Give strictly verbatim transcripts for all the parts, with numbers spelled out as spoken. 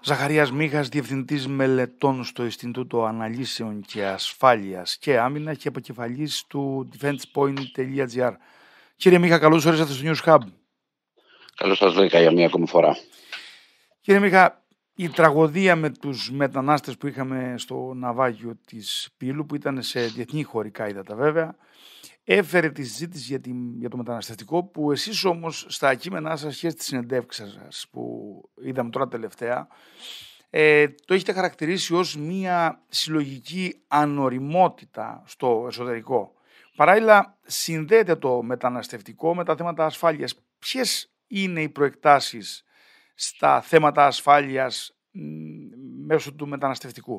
Ζαχαρίας Μίχας, Διευθυντής Μελετών στο Ινστιτούτο Αναλύσεων και Ασφάλειας και Άμυνα και επικεφαλής του defensepoint.gr. Κύριε Μίχα, καλώς ορίσατε στο News Hub. Καλώς σας βρήκα για μία ακόμη φορά. Κύριε Μίχα, η τραγωδία με τους μετανάστες που είχαμε στο ναυάγιο της Πύλου, που ήταν σε διεθνή χωρικά ύδατα βέβαια, έφερε τη συζήτηση για, την, για το μεταναστευτικό, που εσείς όμως στα κείμενά σας και στις συνεντεύξεις σας που είδαμε τώρα τελευταία, ε, το έχετε χαρακτηρίσει ως μια συλλογική ανοριμότητα στο εσωτερικό. Παράλληλα συνδέεται το μεταναστευτικό με τα θέματα ασφάλειας. Ποιες είναι οι προεκτάσεις στα θέματα ασφάλειας μέσω του μεταναστευτικού?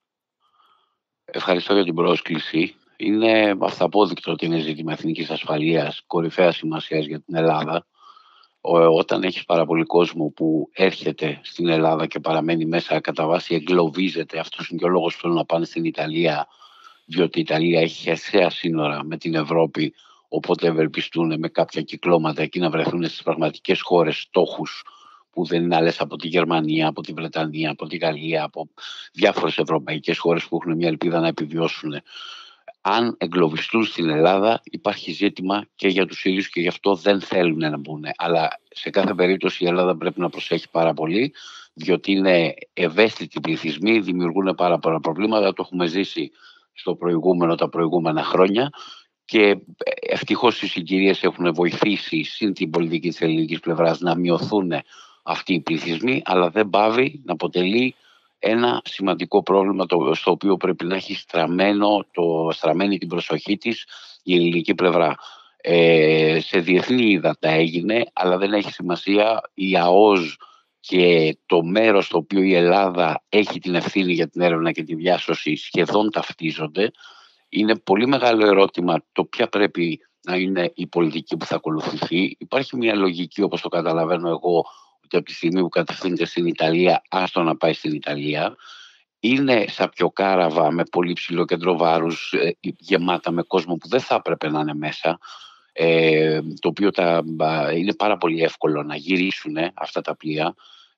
Ευχαριστώ για την πρόσκληση. Είναι αυταπόδεικτο ότι είναι ζήτημα εθνικής ασφαλείας, κορυφαίας σημασίας για την Ελλάδα. Όταν έχεις πάρα πολύ κόσμο που έρχεται στην Ελλάδα και παραμένει μέσα, κατά βάση εγκλωβίζεται. Αυτός είναι και ο λόγος που θέλουν να πάνε στην Ιταλία, διότι η Ιταλία έχει χερσαία σύνορα με την Ευρώπη, οπότε ευελπιστούν με κάποια κυκλώματα εκεί να βρεθούν στις πραγματικές χώρες στόχους που δεν είναι άλλες από τη Γερμανία, από τη Βρετανία, από τη Γαλλία, από διάφορες ευρωπαϊκές χώρες που έχουν μια ελπίδα να επιβιώσουν. Αν εγκλωβιστούν στην Ελλάδα, υπάρχει ζήτημα και για τους ίδιους και γι' αυτό δεν θέλουν να μπουν. Αλλά σε κάθε περίπτωση η Ελλάδα πρέπει να προσέχει πάρα πολύ, διότι είναι ευαίσθητοι πληθυσμοί, δημιουργούν πάρα πολλά προβλήματα. Το έχουμε ζήσει στο προηγούμενο, τα προηγούμενα χρόνια. Και ευτυχώς οι συγκυρίες έχουν βοηθήσει συν την πολιτική της ελληνικής πλευράς να μειωθούν αυτοί οι πληθυσμοί, αλλά δεν πάβει να αποτελεί ένα σημαντικό πρόβλημα το, στο οποίο πρέπει να έχει στραμμένο, το, στραμμένη την προσοχή της η ελληνική πλευρά. Ε, σε διεθνή ύδατα έγινε, αλλά δεν έχει σημασία. Η ΑΟΣ και το μέρος στο οποίο η Ελλάδα έχει την ευθύνη για την έρευνα και τη διάσωση σχεδόν ταυτίζονται. Είναι πολύ μεγάλο ερώτημα το ποια πρέπει να είναι η πολιτική που θα ακολουθηθεί. Υπάρχει μια λογική, όπως το καταλαβαίνω εγώ, ότι από τη στιγμή που κατευθύνεται στην Ιταλία, άστο να πάει στην Ιταλία. Είναι σαπιοκάραβα με πολύ ψηλό κέντρο βάρους, ε, γεμάτα με κόσμο που δεν θα έπρεπε να είναι μέσα, ε, το οποίο τα, είναι πάρα πολύ εύκολο να γυρίσουν αυτά τα πλοία.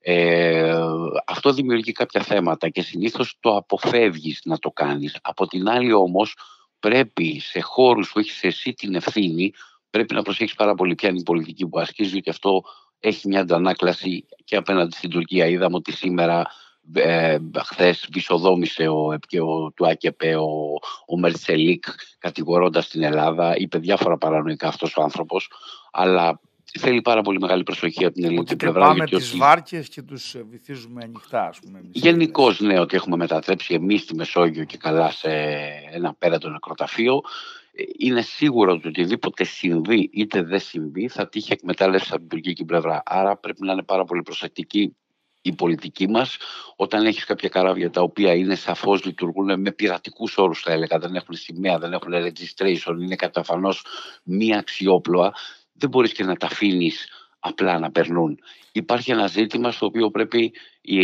Ε, αυτό δημιουργεί κάποια θέματα και συνήθως το αποφεύγεις να το κάνεις. Από την άλλη όμως πρέπει σε χώρους που έχεις εσύ την ευθύνη, πρέπει να προσέχεις πάρα πολύ ποια είναι η πολιτική που ασκείς, διότι αυτό έχει μια αντανάκλαση και απέναντι στην Τουρκία. Είδαμε ότι σήμερα, ε, χθες, βυσοδόμησε ο, και ο, του ΑΚΕΠΕ ο, ο Μερτσελίκ, κατηγορώντας την Ελλάδα. Είπε διάφορα παρανοϊκά αυτός ο άνθρωπος, αλλά θέλει πάρα πολύ μεγάλη προσοχή από την ελληνική ότι πλευρά. Πάμε τις ότι... βάρκες και τους βυθίζουμε ανοιχτά, ας πούμε. Γενικώς, ναι, ότι έχουμε μετατρέψει εμείς τη Μεσόγειο και καλά σε ένα πέρατο νεκροταφείο. Είναι σίγουρο ότι οτιδήποτε συμβεί είτε δεν συμβεί θα τύχει εκμετάλλευση από την τουρκική πλευρά. Άρα πρέπει να είναι πάρα πολύ προσεκτική η πολιτική μας όταν έχεις κάποια καράβια τα οποία είναι σαφώς λειτουργούν με πειρατικούς όρους, θα έλεγα, δεν έχουν σημαία, δεν έχουν registration, είναι καταφανώς μη αξιόπλοα. Δεν μπορείς και να τα αφήνεις απλά να περνούν. Υπάρχει ένα ζήτημα στο οποίο πρέπει η,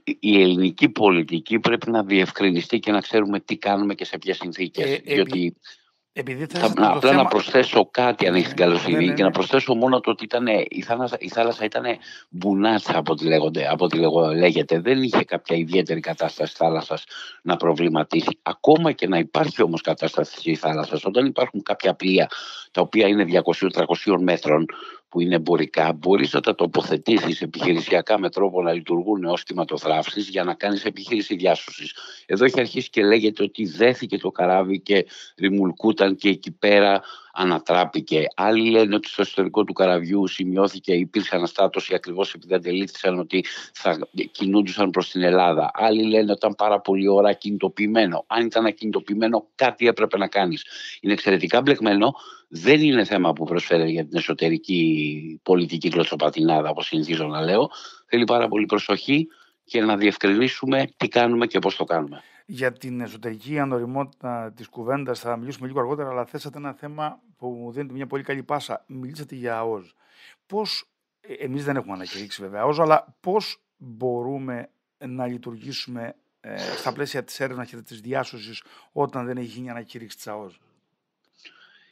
η ελληνική πολιτική πρέπει να διευκρινιστεί και να ξέρουμε τι κάνουμε και σε ποιες συνθήκες. Ε, διότι Επειδή θα, να, απλά θέμα... να προσθέσω κάτι, αν ναι, έχει την καλοσύνη, ναι, ναι, ναι. και να προσθέσω μόνο το ότι ήταν, η, θάλασσα, η θάλασσα ήταν μπουνάτσα από ό,τι, λέγονται, από ό,τι λέγω, λέγεται. Δεν είχε κάποια ιδιαίτερη κατάσταση θάλασσας να προβληματίσει. Ακόμα και να υπάρχει όμως κατάσταση της θάλασσας, όταν υπάρχουν κάποια πλοία τα οποία είναι διακόσια με τριακόσια μέτρων, που είναι εμπορικά, μπορείς να τα τοποθετήσεις επιχειρησιακά με τρόπο να λειτουργούν ως κτηματοθράυσεις για να κάνεις επιχείρηση διάσωσης. Εδώ έχει αρχίσει και λέγεται ότι δέθηκε το καράβι και ρημουλκούταν και εκεί πέρα ανατράπηκε. Άλλοι λένε ότι στο εσωτερικό του καραβιού σημειώθηκε, υπήρξε αναστάτωση ακριβώς επειδή αντελήφθησαν ότι θα κινούντουσαν προς την Ελλάδα. Άλλοι λένε ότι ήταν πάρα πολύ ώρα ακινητοποιημένο. Αν ήταν ακινητοποιημένο, κάτι έπρεπε να κάνεις. Είναι εξαιρετικά μπλεκμένο. Δεν είναι θέμα που προσφέρει για την εσωτερική πολιτική κλωτσοπατινάδα, όπως συνηθίζω να λέω. Θέλει πάρα πολύ προσοχή και να διευκρινίσουμε τι κάνουμε και πώς το κάνουμε. Για την εσωτερική ανοριμότητα της κουβέντας θα μιλήσουμε λίγο αργότερα, αλλά θέσατε ένα θέμα που μου δίνεται μια πολύ καλή πάσα. Μιλήσατε για ΑΟΣ. Πώς, εμείς δεν έχουμε ανακηρύξει βέβαια ΑΟΣ, αλλά πώς μπορούμε να λειτουργήσουμε ε, στα πλαίσια της έρευνας και της διάσωσης όταν δεν έχει γίνει ανακήρυξη της ΑΟΣ?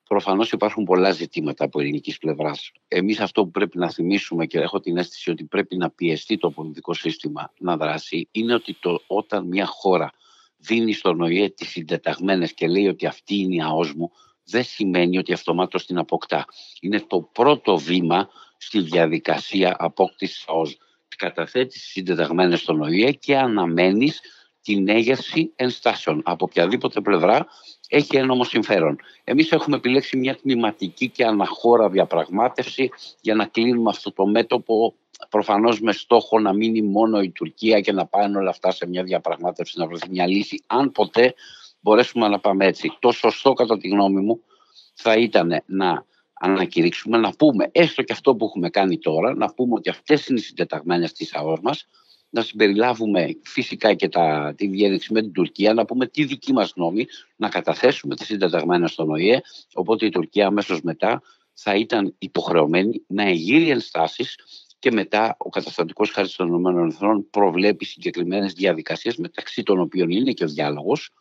Προφανώς υπάρχουν πολλά ζητήματα από ελληνικής πλευράς. Εμείς αυτό που πρέπει να θυμίσουμε, και έχω την αίσθηση ότι πρέπει να πιεστεί το πολιτικό σύστημα να δράσει, είναι ότι το, όταν μια χώρα δίνει στον ΟΗΕ τις συντεταγμένες και λέει ότι αυτή είναι η ΑΟΣ μου, δεν σημαίνει ότι αυτομάτως την αποκτά. Είναι το πρώτο βήμα στη διαδικασία απόκτησης ΑΟΣ. Καταθέτεις συντεταγμένες στον ΟΗΕ και αναμένεις την έγερση ενστάσεων από οποιαδήποτε πλευρά έχει ένομο συμφέρον. Εμείς έχουμε επιλέξει μια τμηματική και αναχώρα διαπραγμάτευση για να κλείνουμε αυτό το μέτωπο, προφανώς με στόχο να μείνει μόνο η Τουρκία και να πάνε όλα αυτά σε μια διαπραγμάτευση, να βρεθεί μια λύση, αν ποτέ μπορέσουμε να πάμε έτσι. Το σωστό, κατά τη γνώμη μου, θα ήταν να ανακηρύξουμε, να πούμε έστω και αυτό που έχουμε κάνει τώρα, να πούμε ότι αυτές είναι οι συντεταγμένες της ΑΟΣ μας, να συμπεριλάβουμε φυσικά και τα, τη διένεξη με την Τουρκία, να πούμε τη δική μας γνώμη, να καταθέσουμε τις συντεταγμένες στον ΟΗΕ, οπότε η Τουρκία αμέσως μετά θα ήταν υποχρεωμένη να εγείρει ενστάσεις και μετά ο καταστατικός χάρτης των ΗΠΑ προβλέπει συγκεκριμένες διαδικασίες, μεταξύ των οποίων είναι και ο διάλογος,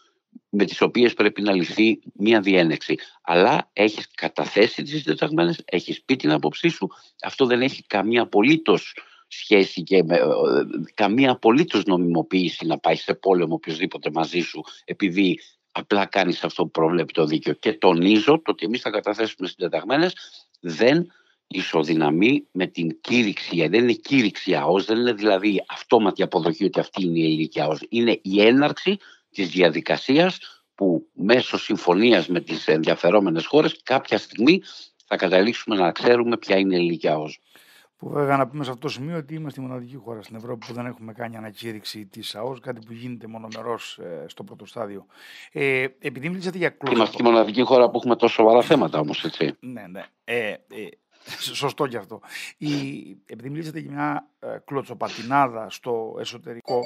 με τις οποίες πρέπει να λυθεί μια διένεξη. Αλλά έχεις καταθέσει τις συντεταγμένες, έχεις πει την άποψή σου, αυτό δεν έχει καμία απολύτως σχέση και με, καμία απολύτως νομιμοποίηση να πάει σε πόλεμο οποιοδήποτε μαζί σου, επειδή απλά κάνεις αυτό που προβλέπει το δίκαιο. Και τονίζω το ότι εμείς θα καταθέσουμε συντεταγμένες, δεν ισοδυναμεί με την κήρυξη, δεν είναι κήρυξη ΑΟΣ, δεν είναι δηλαδή αυτόματη αποδοχή ότι αυτή είναι η ελληνική ΑΟΣ. Είναι η έναρξη της διαδικασίας που μέσω συμφωνίας με τις ενδιαφερόμενες χώρες κάποια στιγμή θα καταλήξουμε να ξέρουμε ποια είναι η ελληνική ΑΟΣ. Που βέβαια να πούμε σε αυτό το σημείο ότι είμαστε η μοναδική χώρα στην Ευρώπη που δεν έχουμε κάνει ανακήρυξη της ΑΟΣ, κάτι που γίνεται μονομερός ε, στο πρώτο στάδιο. Ε, επειδή μιλήσατε για κλωτσοπατινάδα. Είμαστε η μοναδική χώρα που έχουμε τόσο σοβαρά θέματα όμως, έτσι. Ναι, ναι. Ε, ε, σωστό και αυτό. Η, επειδή μιλήσατε για μια ε, κλωτσοπατινάδα στο εσωτερικό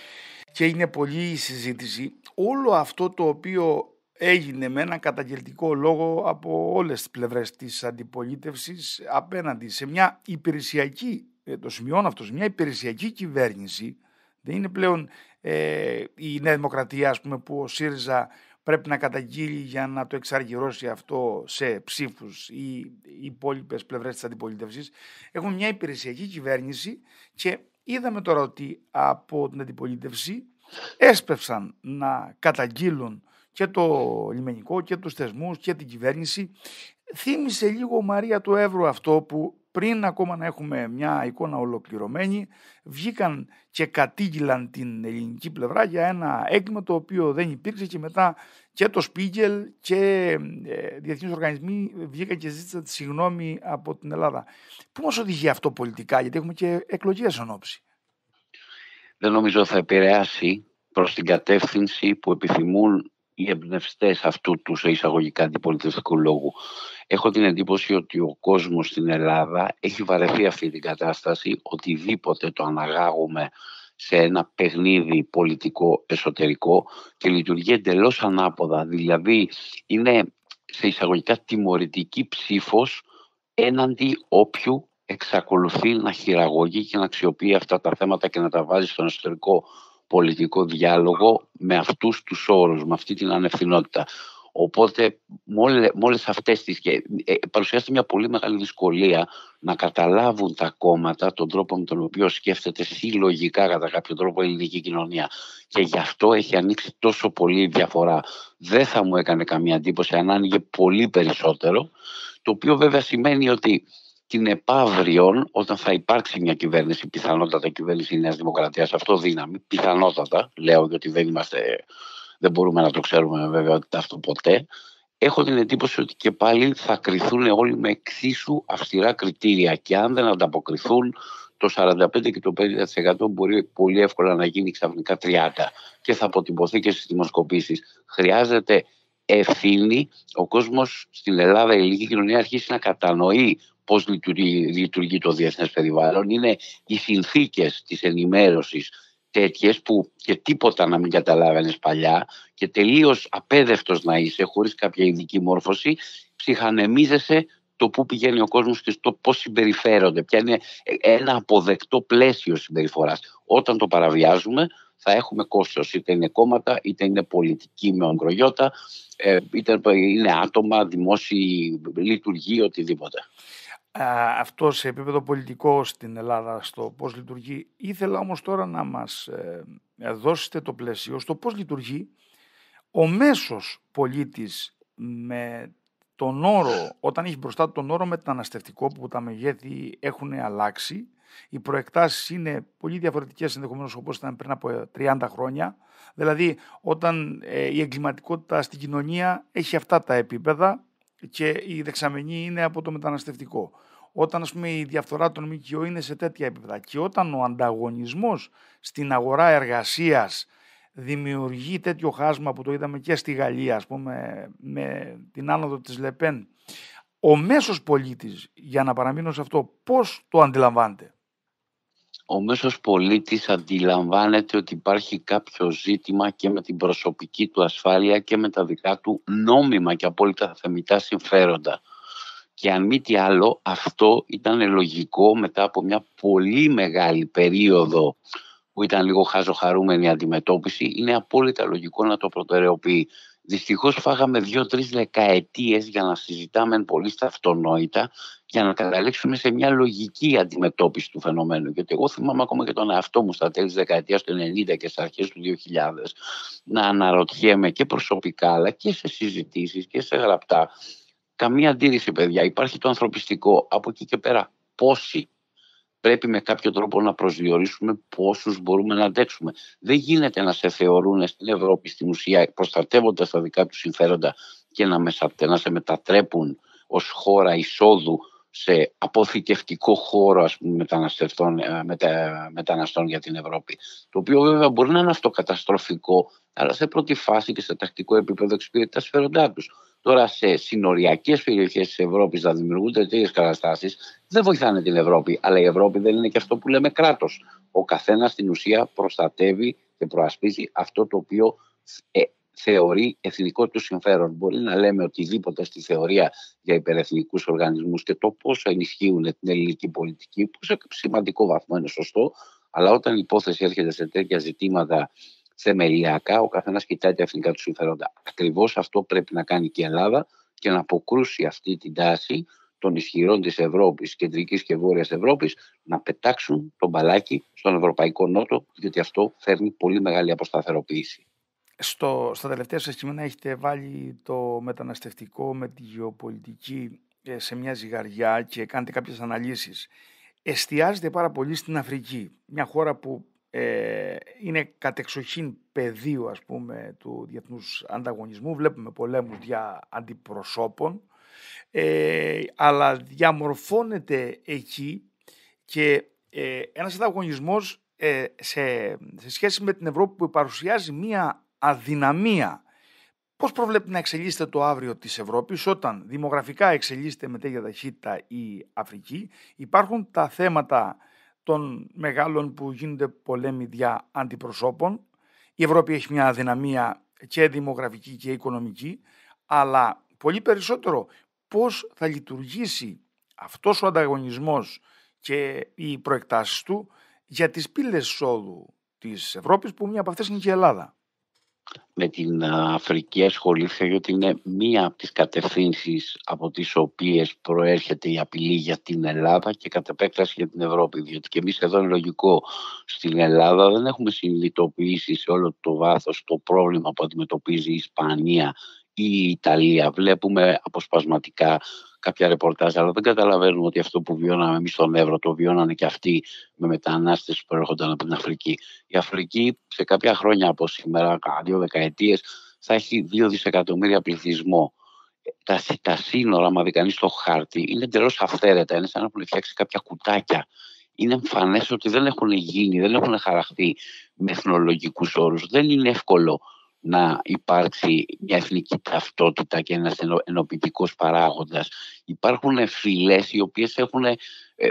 και είναι πολλή η συζήτηση, όλο αυτό το οποίο έγινε με έναν καταγγελτικό λόγο από όλες τις πλευρές της αντιπολίτευσης απέναντι σε μια υπηρεσιακή, το σημειώνω αυτό, σε μια υπηρεσιακή κυβέρνηση, δεν είναι πλέον ε, η Νέα Δημοκρατία, ας πούμε, που ο ΣΥΡΙΖΑ πρέπει να καταγγείλει για να το εξαργυρώσει αυτό σε ψήφους ή οι υπόλοιπες πλευρές της αντιπολίτευσης. Έχουμε μια υπηρεσιακή κυβέρνηση και είδαμε τώρα ότι από την αντιπολίτευση έσπευσαν να καταγγείλουν και το λιμενικό και τους θεσμούς και την κυβέρνηση. Θύμισε λίγο Μαρία του Εύρου αυτό που πριν ακόμα να έχουμε μια εικόνα ολοκληρωμένη βγήκαν και κατήγγυλαν την ελληνική πλευρά για ένα έγκλημα το οποίο δεν υπήρξε και μετά και το Σπίγκελ και ε, διεθνείς οργανισμοί βγήκαν και ζήτησαν τη συγγνώμη από την Ελλάδα. Πού μας οδηγεί αυτό πολιτικά, γιατί έχουμε και εκλογές εν ώψη? Δεν νομίζω θα επηρεάσει προς την κατεύθυνση που επιθυμούν οι εμπνευστές αυτού του σε εισαγωγικά αντιπολιτευτικού λόγου. Έχω την εντύπωση ότι ο κόσμος στην Ελλάδα έχει βαρεθεί αυτή την κατάσταση, οτιδήποτε το αναγάγουμε σε ένα παιχνίδι πολιτικό εσωτερικό και λειτουργεί εντελώς ανάποδα. Δηλαδή είναι σε εισαγωγικά τιμωρητική ψήφος έναντι όποιου εξακολουθεί να χειραγωγεί και να αξιοποιεί αυτά τα θέματα και να τα βάζει στον εσωτερικό πολιτικό διάλογο με αυτούς τους όρους, με αυτή την ανευθυνότητα. Οπότε με όλες αυτές τις... Και, ε, παρουσιάζεται μια πολύ μεγάλη δυσκολία να καταλάβουν τα κόμματα τον τρόπο με τον οποίο σκέφτεται συλλογικά κατά κάποιο τρόπο η ελληνική κοινωνία. Και γι' αυτό έχει ανοίξει τόσο πολύ η διαφορά. Δεν θα μου έκανε καμία εντύπωση αν άνοιγε πολύ περισσότερο, το οποίο βέβαια σημαίνει ότι την επαύριον, όταν θα υπάρξει μια κυβέρνηση, πιθανότατα κυβέρνηση Νέας Δημοκρατίας, αυτό δύναμη, πιθανότατα, λέω γιατί δεν είμαστε, δεν μπορούμε να το ξέρουμε βέβαια αυτό ποτέ, έχω την εντύπωση ότι και πάλι θα κριθούν όλοι με εξίσου αυστηρά κριτήρια και αν δεν ανταποκριθούν, το σαράντα πέντε και το πενήντα τοις εκατό μπορεί πολύ εύκολα να γίνει ξαφνικά τριάντα τοις εκατό και θα αποτυπωθεί και στις δημοσκοπήσεις. Χρειάζεται ευθύνη, ο κόσμος στην Ελλάδα, η ελληνική κοινωνία αρχίσει να κατανοεί πώς λειτουργεί, λειτουργεί το διεθνές περιβάλλον. Είναι οι συνθήκες της ενημέρωσης τέτοιες που και τίποτα να μην καταλάβαινες παλιά και τελείως απέδευτος να είσαι χωρίς κάποια ειδική μόρφωση, ψυχανεμίζεσαι το πού πηγαίνει ο κόσμος και το πώς συμπεριφέρονται, ποια είναι ένα αποδεκτό πλαίσιο συμπεριφοράς. Όταν το παραβιάζουμε θα έχουμε κόστος. Είτε είναι κόμματα, είτε είναι πολιτικοί με ογκρογιώτα, ε, είτε είναι άτομα, δημόσιοι λειτουργοί, οτιδήποτε. Α, αυτό σε επίπεδο πολιτικό στην Ελλάδα, στο πώς λειτουργεί. Ήθελα όμως τώρα να μας ε, δώσετε το πλαίσιο στο πώς λειτουργεί ο μέσος πολίτης με τον όρο, όταν έχει μπροστά τον όρο μεταναστευτικό, που τα μεγέθη έχουν αλλάξει, οι προεκτάσεις είναι πολύ διαφορετικές ενδεχομένως όπως ήταν πριν από τριάντα χρόνια. Δηλαδή όταν ε, η εγκληματικότητα στην κοινωνία έχει αυτά τα επίπεδα και η δεξαμενή είναι από το μεταναστευτικό. Όταν ας πούμε η διαφθορά των ΜΚΟ είναι σε τέτοια επίπεδα και όταν ο ανταγωνισμός στην αγορά εργασίας δημιουργεί τέτοιο χάσμα που το είδαμε και στη Γαλλία, ας πούμε, με την άνοδο της Λεπέν, ο μέσος πολίτης, για να παραμείνω σε αυτό, πώς το αντιλαμβάνεται? Ο μέσος πολίτης αντιλαμβάνεται ότι υπάρχει κάποιο ζήτημα και με την προσωπική του ασφάλεια και με τα δικά του νόμιμα και απόλυτα θεμιτά συμφέροντα. Και αν μη τι άλλο, αυτό ήταν λογικό μετά από μια πολύ μεγάλη περίοδο που ήταν λίγο χάζοχαρούμενη αντιμετώπιση, είναι απόλυτα λογικό να το προτεραιοποιεί. Δυστυχώς φάγαμε δύο-τρεις δεκαετίες για να συζητάμε πολύ στα αυτονόητα, για να καταλήξουμε σε μια λογική αντιμετώπιση του φαινομένου. Γιατί εγώ θυμάμαι ακόμα και τον εαυτό μου στα τέλη της δεκαετίας του ενενήντα και στις αρχές του δύο χιλιάδες να αναρωτιέμαι και προσωπικά, αλλά και σε συζητήσεις και σε γραπτά. Καμία αντίρρηση, παιδιά. Υπάρχει το ανθρωπιστικό. Από εκεί και πέρα, πόσοι? Πρέπει με κάποιο τρόπο να προσδιορίσουμε πόσους μπορούμε να αντέξουμε. Δεν γίνεται να σε θεωρούν στην Ευρώπη στην ουσία προστατεύοντας τα δικά τους συμφέροντα και να, μεσα, να σε μετατρέπουν ως χώρα εισόδου σε αποθηκευτικό χώρο, ας πούμε, μεταναστευτών, μετα, μεταναστών για την Ευρώπη. Το οποίο βέβαια μπορεί να είναι αυτοκαταστροφικό, αλλά σε πρώτη φάση και σε τακτικό επίπεδο εξυπηρετεί τα συμφέροντά τους. Τώρα σε συνοριακές περιοχές της Ευρώπης να δημιουργούνται τέτοιες καταστάσεις δεν βοηθάνε την Ευρώπη, αλλά η Ευρώπη δεν είναι και αυτό που λέμε κράτος. Ο καθένας στην ουσία προστατεύει και προασπίζει αυτό το οποίο ε, θεωρεί εθνικό του συμφέρον. Μπορεί να λέμε οτιδήποτε στη θεωρία για υπερεθνικούς οργανισμούς και το πόσο ενισχύουν την ελληνική πολιτική, που σε σημαντικό βαθμό είναι σωστό, αλλά όταν η υπόθεση έρχεται σε τέτοια ζητήματα θεμελιακά, ο καθένας κοιτάει τα εθνικά του συμφέροντα. Ακριβώς αυτό πρέπει να κάνει και η Ελλάδα και να αποκρούσει αυτή την τάση των ισχυρών της Ευρώπης, κεντρικής και βόρειας Ευρώπης, να πετάξουν τον μπαλάκι στον Ευρωπαϊκό Νότο, γιατί αυτό φέρνει πολύ μεγάλη αποσταθεροποίηση. Στο, στα τελευταία σας κείμενα έχετε βάλει το μεταναστευτικό με τη γεωπολιτική σε μια ζυγαριά και κάνετε κάποιες αναλύσεις. Εστιάζετε πάρα πολύ στην Αφρική, μια χώρα που ε, είναι κατεξοχήν πεδίο, ας πούμε, του διεθνούς ανταγωνισμού. Βλέπουμε πολέμους δια αντιπροσώπων, ε, αλλά διαμορφώνεται εκεί και ε, ένας ανταγωνισμός ε, σε, σε σχέση με την Ευρώπη που παρουσιάζει μια αδυναμία. Πώς προβλέπει να εξελίσσεται το αύριο της Ευρώπης όταν δημογραφικά εξελίσσεται με τέτοια ταχύτητα η Αφρική? Υπάρχουν τα θέματα των μεγάλων που γίνονται πολέμοι δια αντιπροσώπων. Η Ευρώπη έχει μια αδυναμία και δημογραφική και οικονομική, αλλά πολύ περισσότερο πώς θα λειτουργήσει αυτός ο ανταγωνισμός και οι προεκτάσεις του για τις πύλες εισόδου της Ευρώπης, που μία από αυτές είναι και η Ελλάδα. Με την Αφρική ασχολήθηκα γιατί είναι μία από τις κατευθύνσεις από τις οποίες προέρχεται η απειλή για την Ελλάδα και κατ' επέκταση για την Ευρώπη. Διότι και εμείς εδώ είναι λογικό, στην Ελλάδα δεν έχουμε συνειδητοποιήσει σε όλο το βάθος το πρόβλημα που αντιμετωπίζει η Ισπανία ή η Ιταλία. Βλέπουμε αποσπασματικά κάποια ρεπορτάζ, αλλά δεν καταλαβαίνουμε ότι αυτό που βιώναμε εμείς στον Εύρο το βιώνανε και αυτοί με μετανάστες που προέρχονταν από την Αφρική. Η Αφρική σε κάποια χρόνια από σήμερα, δύο δεκαετίες, θα έχει δύο δισεκατομμύρια πληθυσμό. Τα, τα σύνορα, άμα δει κανείς το χάρτη, είναι εντελώς αυθαίρετα. Είναι σαν να έχουν φτιάξει κάποια κουτάκια. Είναι εμφανές ότι δεν έχουν γίνει, δεν έχουν χαραχτεί με εθνολογικούς όρους. Δεν είναι εύκολο να υπάρξει μια εθνική ταυτότητα και ένας ενοποιητικός παράγοντας. Υπάρχουν φυλές οι οποίες έχουν, ε,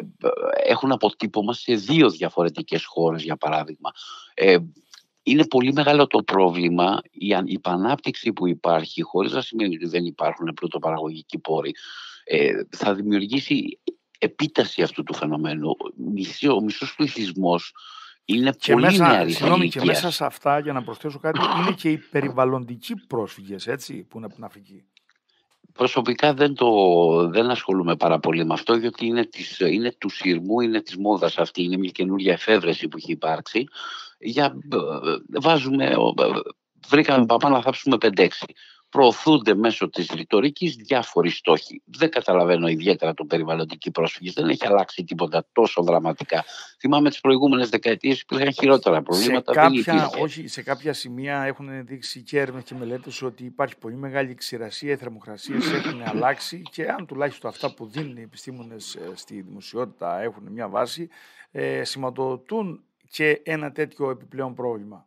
έχουν αποτύπωμα σε δύο διαφορετικές χώρες, για παράδειγμα. Ε, είναι πολύ μεγάλο το πρόβλημα, η υπανάπτυξη που υπάρχει, χωρίς να σημαίνει ότι δεν υπάρχουν πρωτοπαραγωγικοί πόροι, ε, θα δημιουργήσει επίταση αυτού του φαινομένου. Ο μισός πληθυσμός Είναι Και πολύ μέσα, νεαρής συγγνώμη, και μέσα ηλικίας. σε αυτά, για να προσθέσω κάτι, είναι και οι περιβαλλοντικοί πρόσφυγες, έτσι, που είναι από την Αφρική. Προσωπικά δεν, το, δεν ασχολούμαι πάρα πολύ με αυτό, γιατί είναι, της, είναι του σειρμού, είναι της μόδας αυτή, είναι μια καινούργια εφεύρεση που έχει υπάρξει. Για, βάζουμε, βρήκαμε παπά να θάψουμε πέντε έξι. Προωθούνται μέσω της ρητορικής διάφοροι στόχοι. Δεν καταλαβαίνω ιδιαίτερα τον περιβαλλοντική πρόσφυγη. Δεν έχει αλλάξει τίποτα τόσο δραματικά. Θυμάμαι τις προηγούμενες δεκαετίες υπήρχαν χειρότερα προβλήματα. Σε κάποια, δεν υπήρχε. όχι, σε κάποια σημεία έχουν δείξει και έρευνες και μελέτες ότι υπάρχει πολύ μεγάλη ξηρασία, οι θερμοκρασίες έχουν αλλάξει και αν τουλάχιστον αυτά που δίνουν οι επιστήμονες στη δημοσιότητα έχουν μια βάση, ε, σηματοδοτούν και ένα τέτοιο επιπλέον πρόβλημα.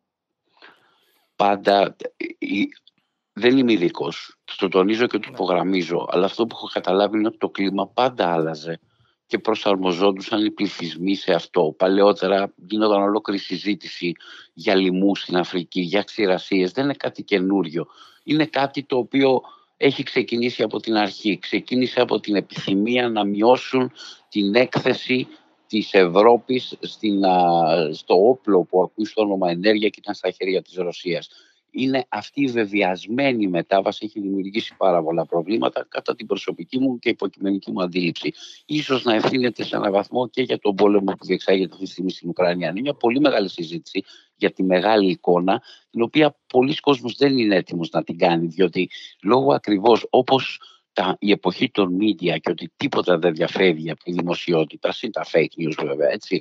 Πάντα... Δεν είμαι ειδικός, το τονίζω και το υπογραμμίζω, αλλά αυτό που έχω καταλάβει είναι ότι το κλίμα πάντα άλλαζε και προσαρμοζόντουσαν οι πληθυσμοί σε αυτό. Παλαιότερα γίνονταν ολόκληρη συζήτηση για λοιμούς στην Αφρική, για ξηρασίες. Δεν είναι κάτι καινούριο. Είναι κάτι το οποίο έχει ξεκινήσει από την αρχή. Ξεκίνησε από την επιθυμία να μειώσουν την έκθεση της Ευρώπης στην, στο όπλο που ακούει στο όνομα ενέργεια και ήταν στα χέρια της Ρωσίας. Είναι αυτή η βεβαιασμένη μετάβαση έχει δημιουργήσει πάρα πολλά προβλήματα κατά την προσωπική μου και υποκειμενική μου αντίληψη. Ίσως να ευθύνεται σε έναν βαθμό και για τον πόλεμο που διεξάγεται αυτή τη στιγμή στην Ουκρανία. Είναι μια πολύ μεγάλη συζήτηση για τη μεγάλη εικόνα, την οποία πολλοί κόσμος δεν είναι έτοιμος να την κάνει, διότι λόγω ακριβώς όπως τα, η εποχή των media και ότι τίποτα δεν διαφεύγει από τη δημοσιότητα, συν τα fake news βέβαια, έτσι,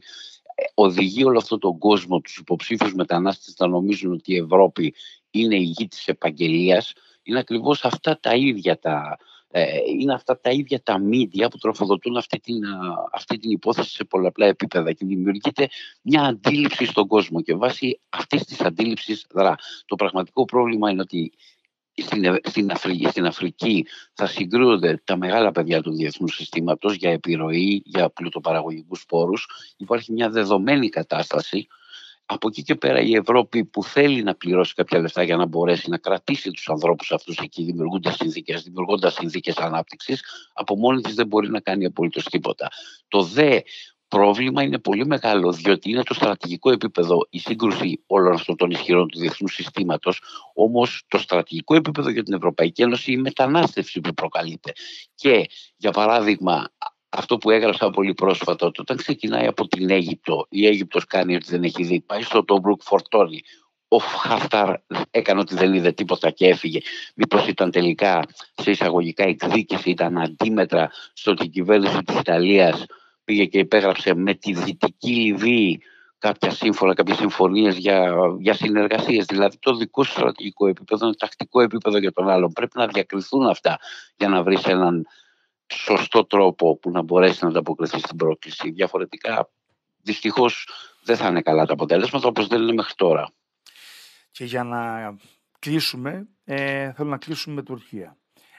οδηγεί όλο αυτόν τον κόσμο, τους υποψήφιους μετανάστες, να νομίζουν ότι η Ευρώπη είναι η γη της επαγγελίας. Είναι ακριβώς αυτά τα ίδια τα, ε, είναι αυτά τα ίδια τα media που τροφοδοτούν αυτή την, αυτή την υπόθεση σε πολλαπλά επίπεδα και δημιουργείται μια αντίληψη στον κόσμο και βάσει αυτής της αντίληψης δρά. Το πραγματικό πρόβλημα είναι ότι Στην, στην, Αφρική, στην Αφρική θα συγκρούονται τα μεγάλα παιδιά του διεθνούς συστήματος για επιρροή, για πλουτοπαραγωγικούς πόρους. Υπάρχει μια δεδομένη κατάσταση. Από εκεί και πέρα η Ευρώπη που θέλει να πληρώσει κάποια λεφτά για να μπορέσει να κρατήσει τους ανθρώπους αυτούς εκεί δημιουργώντας συνθήκες, δημιουργώντας συνθήκες ανάπτυξης, από μόνη της δεν μπορεί να κάνει απολύτως τίποτα. Το δε πρόβλημα είναι πολύ μεγάλο, διότι είναι το στρατηγικό επίπεδο η σύγκρουση όλων αυτών των ισχυρών του διεθνούς συστήματος, όμως το στρατηγικό επίπεδο για την Ευρωπαϊκή Ένωση η μετανάστευση που προκαλείται. Και για παράδειγμα, αυτό που έγραψα πολύ πρόσφατα, ότι όταν ξεκινάει από την Αίγυπτο, η Αίγυπτος κάνει ότι δεν έχει δει, πάει στο Τόμπρουκ, φορτώνει. Ο Χαφτάρ έκανε ότι δεν είδε τίποτα και έφυγε. Μήπως ήταν τελικά σε εισαγωγικά εκδίκηση, ήταν αντίμετρα στο ότι η κυβέρνηση της Ιταλίας πήγε και υπέγραψε με τη Δυτική Λιβύη κάποια σύμφωνα, κάποιες συμφωνίες για, για συνεργασίες. Δηλαδή το δικό σου στρατηγικό επίπεδο είναι τακτικό επίπεδο για τον άλλον. Πρέπει να διακριθούν αυτά για να βρεις έναν σωστό τρόπο που να μπορέσει να ανταποκριθεί στην πρόκληση. Διαφορετικά, δυστυχώς, δεν θα είναι καλά τα αποτέλεσματα όπως δεν είναι μέχρι τώρα. Και για να κλείσουμε, ε, θέλω να κλείσουμε με Τουρκία.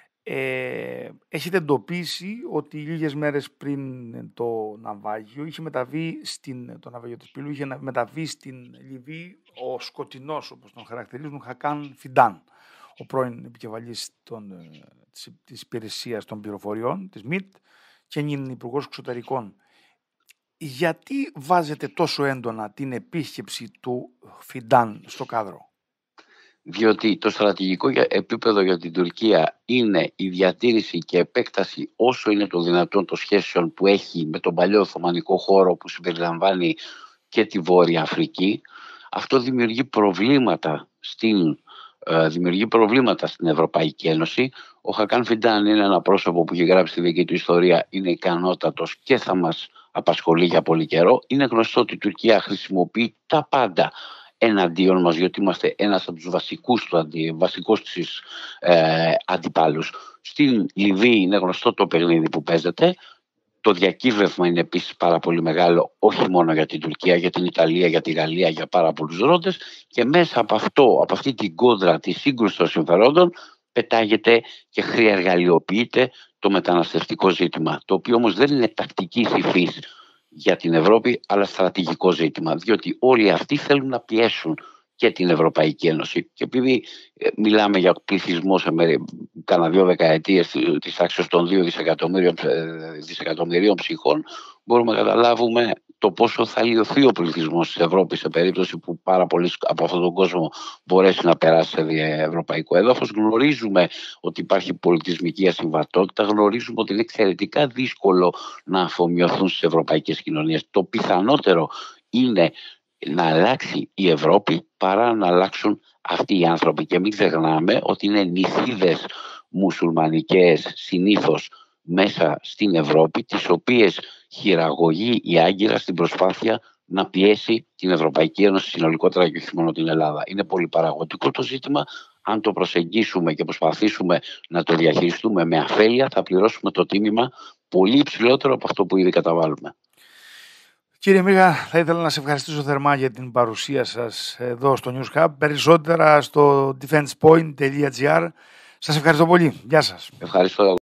Ε, έχετε εντοπίσει ότι λίγες μέρες πριν το ναυάγιο είχε μεταβεί στην, το ναυάγιο της Πύλου είχε μεταβεί στην Λιβύη ο σκοτεινός, όπως τον χαρακτηρίζουν, Χακάν Φιντάν, ο πρώην επικεφαλής των, της, της υπηρεσίας των πληροφοριών, της ΜΙΤ, και είναι υπουργός εξωτερικών. Γιατί βάζετε τόσο έντονα την επίσκεψη του Φιντάν στο κάδρο? Διότι το στρατηγικό επίπεδο για την Τουρκία είναι η διατήρηση και επέκταση όσο είναι το δυνατόν των σχέσεων που έχει με τον παλιό Οθωμανικό χώρο που συμπεριλαμβάνει και τη Βόρεια Αφρική. Αυτό δημιουργεί προβλήματα στην, ε, δημιουργεί προβλήματα στην Ευρωπαϊκή Ένωση. Ο Χακάν Φιντάν είναι ένα πρόσωπο που έχει γράψει τη δική του ιστορία, είναι ικανότατος και θα μας απασχολεί για πολύ καιρό. Είναι γνωστό ότι η Τουρκία χρησιμοποιεί τα πάντα εναντίον μας, διότι είμαστε ένας από τους βασικούς, του αντι, βασικούς της ε, αντιπάλους. Στην Λιβύη είναι γνωστό το παιχνίδι που παίζεται. Το διακύβευμα είναι επίσης πάρα πολύ μεγάλο, όχι μόνο για την Τουρκία, για την Ιταλία, για τη Γαλλία, για πάρα πολλούς ρόντες, και μέσα από αυτό, από αυτή την κόντρα τη σύγκρουση των συμφερόντων, πετάγεται και χρειαργαλειοποιείται το μεταναστευτικό ζήτημα, το οποίο όμως δεν είναι τακτικής υφής για την Ευρώπη, αλλά στρατηγικό ζήτημα, διότι όλοι αυτοί θέλουν να πιέσουν και την Ευρωπαϊκή Ένωση. Και επειδή μιλάμε για πληθυσμό σε κάνα δύο δεκαετίες της τάξης των δύο δισεκατομμυρίων, δισεκατομμυρίων ψυχών, μπορούμε να καταλάβουμε το πόσο θα λιωθεί ο πληθυσμός της Ευρώπης σε περίπτωση που πάρα πολλοί από αυτόν τον κόσμο μπορέσει να περάσει σε ευρωπαϊκό έδαφος. Γνωρίζουμε ότι υπάρχει πολιτισμική ασυμβατότητα, γνωρίζουμε ότι είναι εξαιρετικά δύσκολο να αφομοιωθούν στις ευρωπαϊκές κοινωνίες. Το πιθανότερο είναι να αλλάξει η Ευρώπη παρά να αλλάξουν αυτοί οι άνθρωποι. Και μην ξεχνάμε ότι είναι νησίδες μουσουλμανικές συνήθως μέσα στην Ευρώπη, τις οποίες χειραγωγεί η Άγκυρα στην προσπάθεια να πιέσει την Ευρωπαϊκή Ένωση συνολικότερα και όχι μόνο την Ελλάδα. Είναι πολύ παραγωγικό το ζήτημα. Αν το προσεγγίσουμε και προσπαθήσουμε να το διαχειριστούμε με αφέλεια, θα πληρώσουμε το τίμημα πολύ υψηλότερο από αυτό που ήδη καταβάλουμε. Κύριε Μίγα, θα ήθελα να σε ευχαριστήσω θερμά για την παρουσία σας εδώ στο News Hub, περισσότερα στο defense point τελεία gr. Σας ευχαριστώ πολύ. Γεια σας. Ευχαριστώ.